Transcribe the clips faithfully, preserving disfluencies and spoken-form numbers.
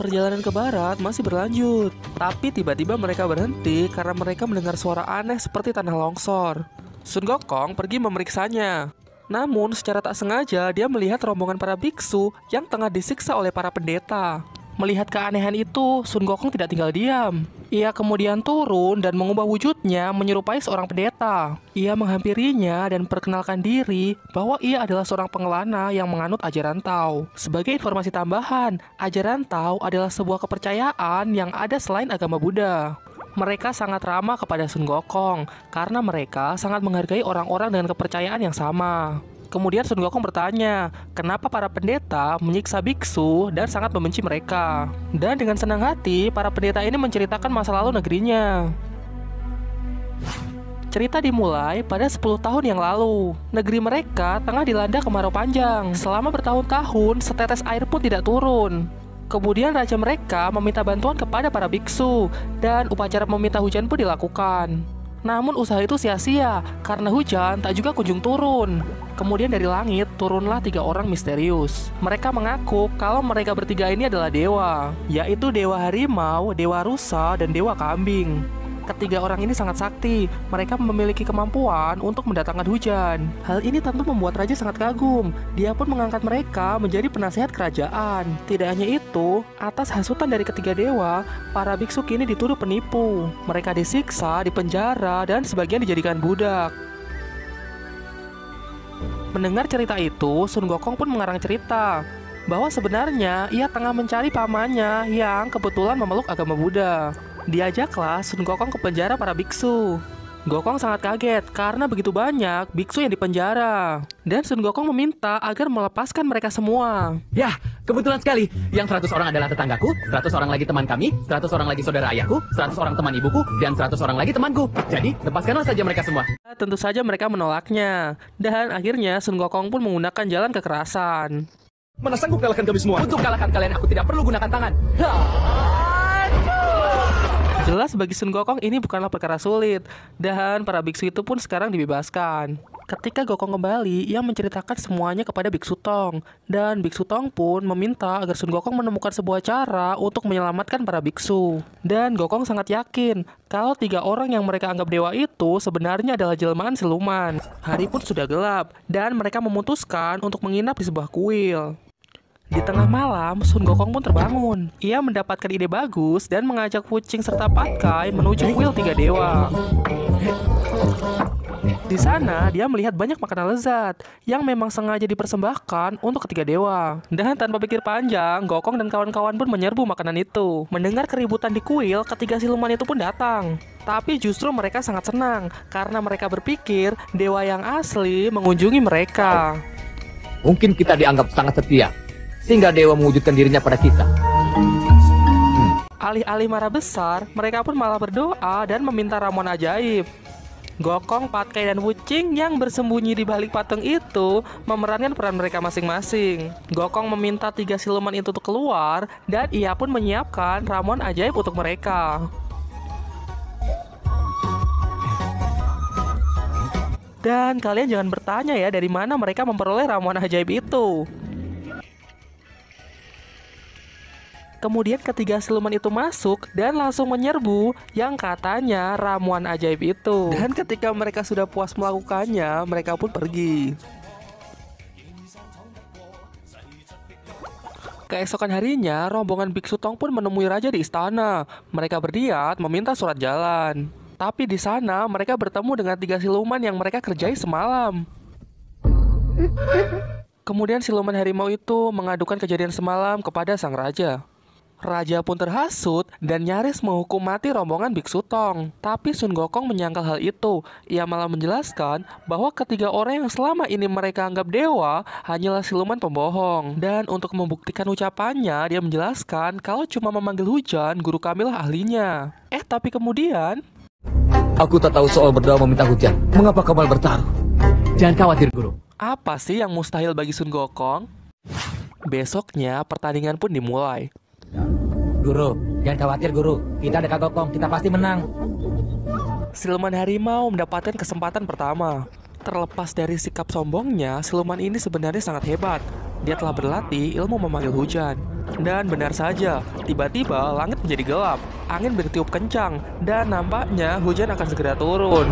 Perjalanan ke barat masih berlanjut, tapi tiba-tiba mereka berhenti karena mereka mendengar suara aneh seperti tanah longsor. Sun Gokong pergi memeriksanya. Namun secara tak sengaja dia melihat rombongan para biksu yang tengah disiksa oleh para pendeta. Melihat keanehan itu, Sun Gokong tidak tinggal diam. Ia kemudian turun dan mengubah wujudnya menyerupai seorang pendeta. Ia menghampirinya dan perkenalkan diri bahwa ia adalah seorang pengelana yang menganut ajaran Tao. Sebagai informasi tambahan, ajaran Tao adalah sebuah kepercayaan yang ada selain agama Buddha. Mereka sangat ramah kepada Sun Gokong karena mereka sangat menghargai orang-orang dengan kepercayaan yang sama. Kemudian Sun Gokong bertanya, kenapa para pendeta menyiksa biksu dan sangat membenci mereka. Dan dengan senang hati, para pendeta ini menceritakan masa lalu negerinya. Cerita dimulai pada sepuluh tahun yang lalu. Negeri mereka tengah dilanda kemarau panjang. Selama bertahun-tahun, setetes air pun tidak turun. Kemudian raja mereka meminta bantuan kepada para biksu, dan upacara meminta hujan pun dilakukan. Namun usaha itu sia-sia karena hujan tak juga kunjung turun. Kemudian dari langit turunlah tiga orang misterius. Mereka mengaku kalau mereka bertiga ini adalah dewa, yaitu dewa harimau, dewa rusa, dan dewa kambing. Ketiga orang ini sangat sakti. Mereka memiliki kemampuan untuk mendatangkan hujan. Hal ini tentu membuat raja sangat kagum. Dia pun mengangkat mereka menjadi penasehat kerajaan. Tidak hanya itu, atas hasutan dari ketiga dewa, para biksu kini dituduh penipu. Mereka disiksa, dipenjara, dan sebagian dijadikan budak. Mendengar cerita itu, Sun Gokong pun mengarang cerita bahwa sebenarnya ia tengah mencari pamannya yang kebetulan memeluk agama Buddha. Diajaklah Sun Gokong ke penjara para biksu. Gokong sangat kaget karena begitu banyak biksu yang dipenjara. Dan Sun Gokong meminta agar melepaskan mereka semua. Ya, kebetulan sekali. Yang seratus orang adalah tetanggaku, seratus orang lagi teman kami, seratus orang lagi saudara ayahku, seratus orang teman ibuku, dan seratus orang lagi temanku. Jadi, lepaskanlah saja mereka semua. Tentu saja mereka menolaknya. Dan akhirnya Sun Gokong pun menggunakan jalan kekerasan. Mana sanggup kalahkan kami semua? Untuk kalahkan kalian, aku tidak perlu gunakan tangan. Jelas bagi Sun Gokong ini bukanlah perkara sulit. Dan para biksu itu pun sekarang dibebaskan. Ketika Gokong kembali, ia menceritakan semuanya kepada Biksu Tong. Dan Biksu Tong pun meminta agar Sun Gokong menemukan sebuah cara untuk menyelamatkan para biksu. Dan Gokong sangat yakin kalau tiga orang yang mereka anggap dewa itu sebenarnya adalah jelmaan siluman. Hari pun sudah gelap, dan mereka memutuskan untuk menginap di sebuah kuil. Di tengah malam, Sun Gokong pun terbangun. Ia mendapatkan ide bagus dan mengajak kucing serta Patkai menuju kuil tiga dewa. Di sana, dia melihat banyak makanan lezat yang memang sengaja dipersembahkan untuk ketiga dewa. Dan tanpa pikir panjang, Gokong dan kawan-kawan pun menyerbu makanan itu. Mendengar keributan di kuil, ketiga siluman itu pun datang. Tapi justru mereka sangat senang karena mereka berpikir dewa yang asli mengunjungi mereka. Mungkin kita dianggap sangat setia, sehingga dewa mewujudkan dirinya pada kita. Hmm. Alih-alih marah besar, mereka pun malah berdoa dan meminta ramuan ajaib. Gokong, Patkai, dan Wucing yang bersembunyi di balik patung itu memerankan peran mereka masing-masing. Gokong meminta tiga siluman itu untuk keluar, dan ia pun menyiapkan ramuan ajaib untuk mereka. Dan kalian jangan bertanya ya dari mana mereka memperoleh ramuan ajaib itu. Kemudian ketiga siluman itu masuk dan langsung menyerbu yang katanya ramuan ajaib itu. Dan ketika mereka sudah puas melakukannya, mereka pun pergi. Keesokan harinya, rombongan Biksu Tong pun menemui raja di istana. Mereka berniat meminta surat jalan. Tapi di sana mereka bertemu dengan tiga siluman yang mereka kerjai semalam. Kemudian siluman harimau itu mengadukan kejadian semalam kepada sang raja. Raja pun terhasut dan nyaris menghukum mati rombongan Biksu Tong. Tapi Sun Gokong menyangkal hal itu. Ia malah menjelaskan bahwa ketiga orang yang selama ini mereka anggap dewa hanyalah siluman pembohong. Dan untuk membuktikan ucapannya, dia menjelaskan kalau cuma memanggil hujan, guru kamilah ahlinya. Eh, tapi kemudian... Aku tak tahu soal berdoa meminta hujan. Mengapa kau malah bertaruh? Jangan khawatir, guru. Apa sih yang mustahil bagi Sun Gokong? Besoknya, pertandingan pun dimulai. Guru, jangan khawatir guru. Kita ada Kak Gokong, kita pasti menang. Siluman harimau mendapatkan kesempatan pertama. Terlepas dari sikap sombongnya, siluman ini sebenarnya sangat hebat. Dia telah berlatih ilmu memanggil hujan. Dan benar saja, tiba-tiba langit menjadi gelap, angin bertiup kencang, dan nampaknya hujan akan segera turun.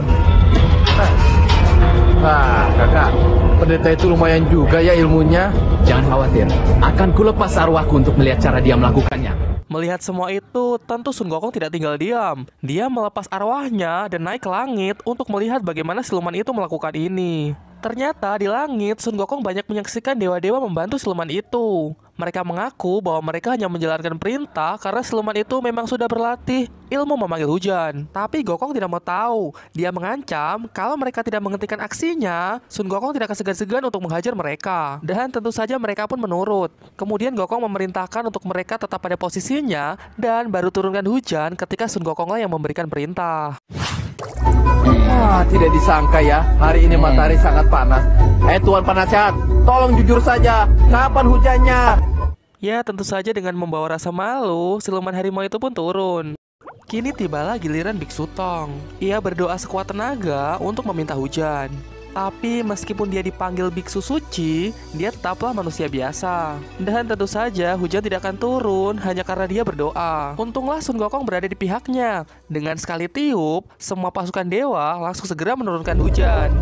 Wah, kakak, pendeta itu lumayan juga ya ilmunya. Jangan khawatir, akan kulepas arwahku untuk melihat cara dia melakukannya. Melihat semua itu, tentu Sun Gokong tidak tinggal diam. Dia melepas arwahnya dan naik ke langit untuk melihat bagaimana siluman itu melakukan ini. Ternyata di langit, Sun Gokong banyak menyaksikan dewa-dewa membantu siluman itu. Mereka mengaku bahwa mereka hanya menjalankan perintah karena siluman itu memang sudah berlatih ilmu memanggil hujan. Tapi Gokong tidak mau tahu. Dia mengancam kalau mereka tidak menghentikan aksinya, Sun Gokong tidak akan segan-segan untuk menghajar mereka. Dan tentu saja mereka pun menurut. Kemudian Gokong memerintahkan untuk mereka tetap pada posisinya dan baru turunkan hujan ketika Sun Gokonglah yang memberikan perintah. Wah, tidak disangka ya, hari ini matahari sangat panas. Eh Tuan Penasehat, tolong jujur saja, kapan hujannya? Ya, tentu saja dengan membawa rasa malu, siluman harimau itu pun turun. Kini tibalah giliran Biksu Tong. Ia berdoa sekuat tenaga untuk meminta hujan. Tapi meskipun dia dipanggil biksu suci, dia tetaplah manusia biasa. Dan tentu saja hujan tidak akan turun hanya karena dia berdoa. Untunglah Sun Gokong berada di pihaknya. Dengan sekali tiup, semua pasukan dewa langsung segera menurunkan hujan.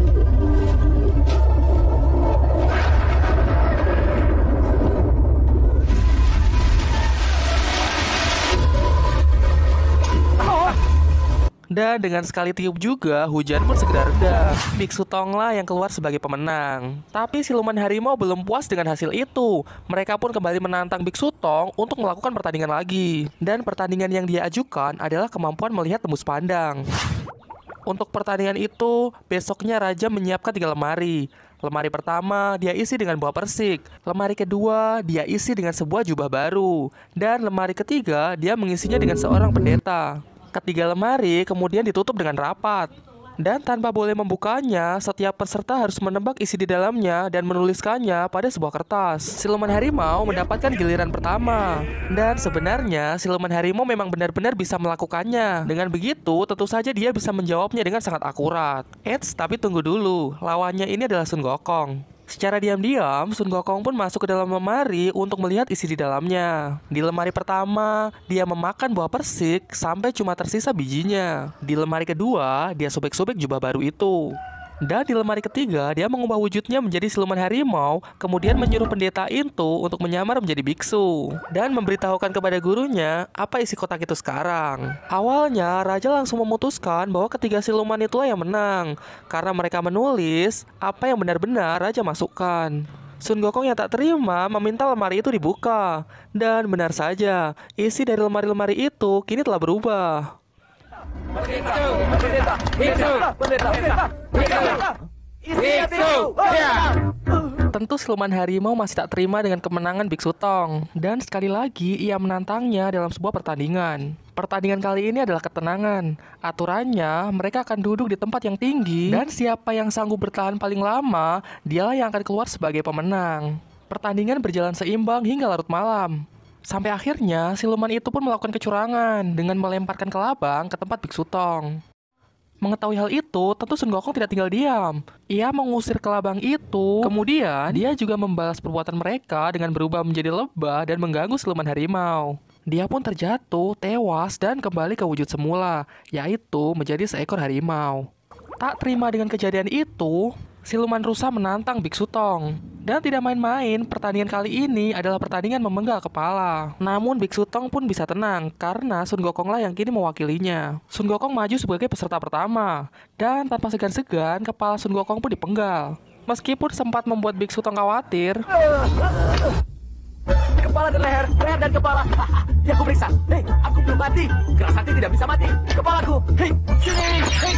Dan dengan sekali tiup juga, hujan pun segera reda. Biksu Tonglah yang keluar sebagai pemenang. Tapi siluman harimau belum puas dengan hasil itu. Mereka pun kembali menantang Biksu Tong untuk melakukan pertandingan lagi. Dan pertandingan yang dia ajukan adalah kemampuan melihat tembus pandang. Untuk pertandingan itu, besoknya Raja menyiapkan tiga lemari. Lemari pertama dia isi dengan buah persik. Lemari kedua dia isi dengan sebuah jubah baru. Dan lemari ketiga dia mengisinya dengan seorang pendeta. Ketiga lemari kemudian ditutup dengan rapat. Dan tanpa boleh membukanya, setiap peserta harus menebak isi di dalamnya dan menuliskannya pada sebuah kertas. Siluman harimau mendapatkan giliran pertama. Dan sebenarnya siluman harimau memang benar-benar bisa melakukannya. Dengan begitu, tentu saja dia bisa menjawabnya dengan sangat akurat. Eits, tapi tunggu dulu. Lawannya ini adalah Sun Gokong. Secara diam-diam, Sun Gokong pun masuk ke dalam lemari untuk melihat isi di dalamnya. Di lemari pertama, dia memakan buah persik sampai cuma tersisa bijinya. Di lemari kedua, dia sobek-sobek jubah baru itu. Dan di lemari ketiga, dia mengubah wujudnya menjadi siluman harimau, kemudian menyuruh pendeta itu untuk menyamar menjadi biksu. Dan memberitahukan kepada gurunya apa isi kotak itu sekarang. Awalnya, Raja langsung memutuskan bahwa ketiga siluman itulah yang menang, karena mereka menulis apa yang benar-benar Raja masukkan. Sun Gokong yang tak terima meminta lemari itu dibuka. Dan benar saja, isi dari lemari-lemari itu kini telah berubah. Pendeta, pendeta, biksu, pendeta, pendeta, biksu, biksu, ya. Tentu siluman harimau masih tak terima dengan kemenangan Biksu Tong. Dan sekali lagi ia menantangnya dalam sebuah pertandingan. Pertandingan kali ini adalah ketenangan. Aturannya, mereka akan duduk di tempat yang tinggi, dan siapa yang sanggup bertahan paling lama, dialah yang akan keluar sebagai pemenang. Pertandingan berjalan seimbang hingga larut malam. Sampai akhirnya, siluman itu pun melakukan kecurangan dengan melemparkan kelabang ke tempat Biksu Tong. Mengetahui hal itu, tentu Sun Gokong tidak tinggal diam. Ia mengusir kelabang itu, kemudian dia juga membalas perbuatan mereka dengan berubah menjadi lebah dan mengganggu siluman harimau. Dia pun terjatuh, tewas, dan kembali ke wujud semula, yaitu menjadi seekor harimau. Tak terima dengan kejadian itu, siluman rusa menantang Biksu Tong. Dan tidak main-main, pertandingan kali ini adalah pertandingan memenggal kepala. Namun Biksu Tong pun bisa tenang, karena Sun Gokonglah yang kini mewakilinya. Sun Gokong maju sebagai peserta pertama. Dan tanpa segan-segan, kepala Sun Gokong pun dipenggal. Meskipun sempat membuat Biksu Tong khawatir, Kepala dan leher, leher dan kepala. Ya aku periksa. Hei, aku belum mati. Keras hati tidak bisa mati. Kepalaku. Hei, sini. Hei.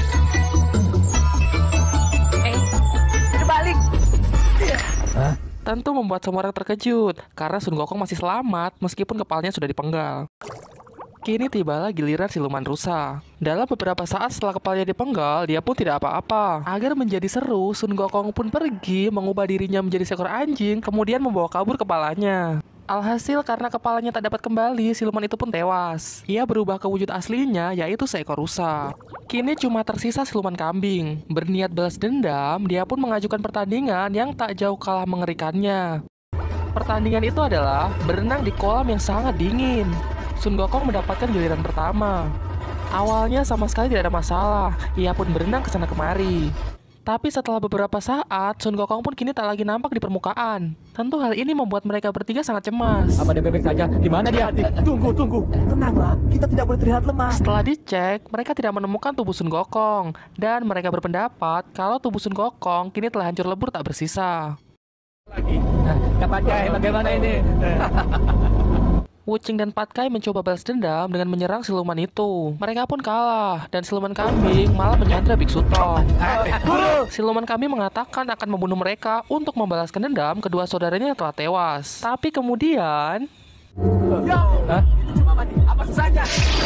Eh, terbalik. tentu membuat semua orang terkejut, karena Sun Gokong masih selamat meskipun kepalanya sudah dipenggal. Kini tibalah giliran siluman rusa. Dalam beberapa saat setelah kepalanya dipenggal, dia pun tidak apa-apa. Agar menjadi seru, Sun Gokong pun pergi mengubah dirinya menjadi seekor anjing, kemudian membawa kabur kepalanya. Alhasil karena kepalanya tak dapat kembali, siluman itu pun tewas. Ia berubah ke wujud aslinya, yaitu seekor rusa. Kini cuma tersisa siluman kambing. Berniat balas dendam, dia pun mengajukan pertandingan yang tak jauh kalah mengerikannya. Pertandingan itu adalah berenang di kolam yang sangat dingin. Sun Gokong mendapatkan giliran pertama. Awalnya sama sekali tidak ada masalah, ia pun berenang ke sana kemari. Tapi setelah beberapa saat, Sun Gokong pun kini tak lagi nampak di permukaan. Tentu hal ini membuat mereka bertiga sangat cemas. Apa dia bebek saja? Di mana dia? Tunggu, tunggu. Tenanglah, kita tidak boleh terlihat lemah. Setelah dicek, mereka tidak menemukan tubuh Sun Gokong. Dan mereka berpendapat kalau tubuh Sun Gokong kini telah hancur lebur tak bersisa. Kak Pacai, bagaimana ini? Wuching dan Patkai mencoba balas dendam dengan menyerang siluman itu. Mereka pun kalah, dan siluman kambing malah menyandra Biksu Tong. Siluman kambing mengatakan akan membunuh mereka untuk membalaskan dendam kedua saudaranya yang telah tewas. Tapi kemudian... Hah? Cuma mati, apa susahnya?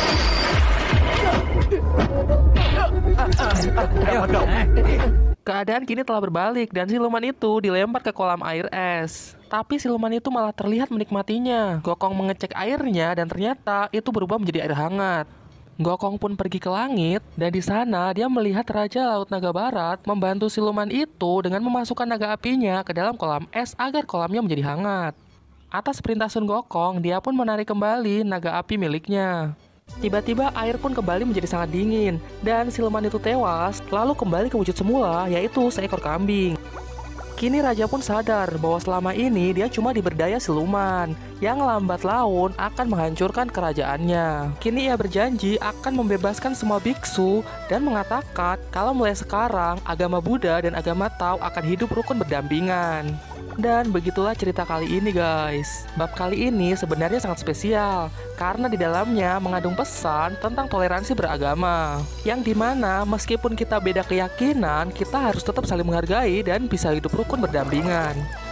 Keadaan kini telah berbalik dan siluman itu dilempar ke kolam air es. Tapi siluman itu malah terlihat menikmatinya. Gokong mengecek airnya dan ternyata itu berubah menjadi air hangat. Gokong pun pergi ke langit dan di sana dia melihat Raja Laut Naga Barat membantu siluman itu dengan memasukkan naga apinya ke dalam kolam es agar kolamnya menjadi hangat. Atas perintah Sun Gokong, dia pun menarik kembali naga api miliknya. Tiba-tiba air pun kembali menjadi sangat dingin dan siluman itu tewas lalu kembali ke wujud semula, yaitu seekor kambing. Kini raja pun sadar bahwa selama ini dia cuma diberdaya siluman yang lambat laun akan menghancurkan kerajaannya. Kini ia berjanji akan membebaskan semua biksu dan mengatakan kalau mulai sekarang agama Buddha dan agama Tao akan hidup rukun berdampingan. Dan begitulah cerita kali ini guys. Bab kali ini sebenarnya sangat spesial karena di dalamnya mengandung pesan tentang toleransi beragama, yang dimana meskipun kita beda keyakinan, kita harus tetap saling menghargai dan bisa hidup rukun berdampingan.